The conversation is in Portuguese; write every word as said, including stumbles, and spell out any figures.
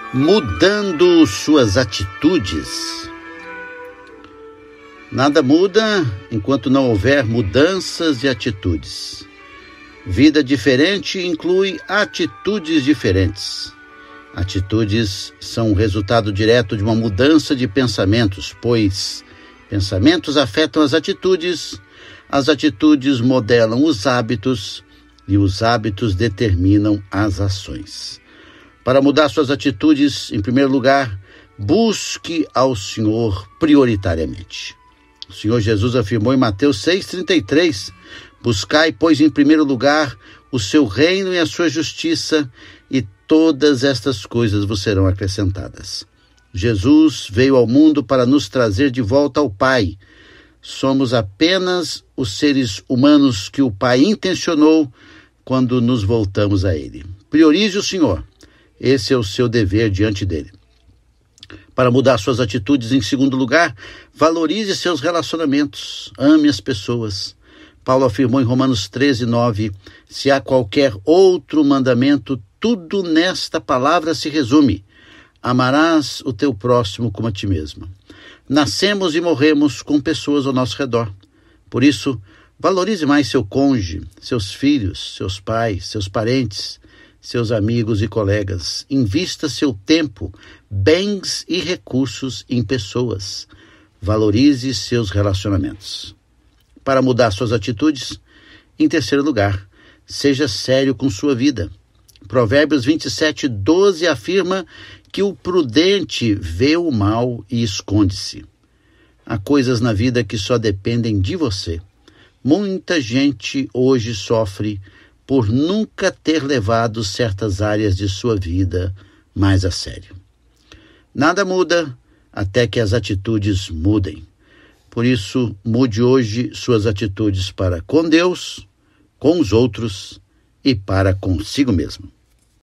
Mudando suas atitudes. Nada muda enquanto não houver mudanças de atitudes. Vida diferente inclui atitudes diferentes. Atitudes são o resultado direto de uma mudança de pensamentos, pois pensamentos afetam as atitudes, as atitudes modelam os hábitos e os hábitos determinam as ações. Para mudar suas atitudes, em primeiro lugar, busque ao Senhor prioritariamente. O Senhor Jesus afirmou em Mateus seis, trinta e três, buscai, pois, em primeiro lugar, o seu reino e a sua justiça, e todas estas coisas vos serão acrescentadas. Jesus veio ao mundo para nos trazer de volta ao Pai. Somos apenas os seres humanos que o Pai intencionou quando nos voltamos a Ele. Priorize o Senhor. Esse é o seu dever diante dele. Para mudar suas atitudes, em segundo lugar, valorize seus relacionamentos, ame as pessoas. Paulo afirmou em Romanos treze, nove, se há qualquer outro mandamento, tudo nesta palavra se resume: amarás o teu próximo como a ti mesmo. Nascemos e morremos com pessoas ao nosso redor. Por isso, valorize mais seu cônjuge, seus filhos, seus pais, seus parentes, seus amigos e colegas. Invista seu tempo, bens e recursos em pessoas. Valorize seus relacionamentos. Para mudar suas atitudes, em terceiro lugar, seja sério com sua vida. Provérbios vinte e sete, doze afirma que o prudente vê o mal e esconde-se. Há coisas na vida que só dependem de você. Muita gente hoje sofre por nunca ter levado certas áreas de sua vida mais a sério. Nada muda até que as atitudes mudem. Por isso, mude hoje suas atitudes para com Deus, com os outros e para consigo mesmo.